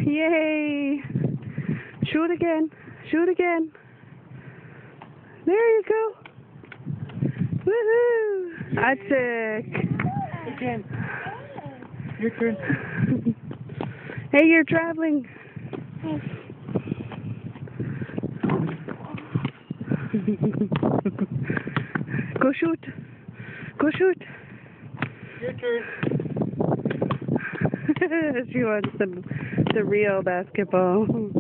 Yay! Shoot again. Shoot again. There you go. Woohoo! Atsik. Again. Your turn. Hey, you're traveling. Go shoot. Go shoot. Your turn. She wants the real basketball.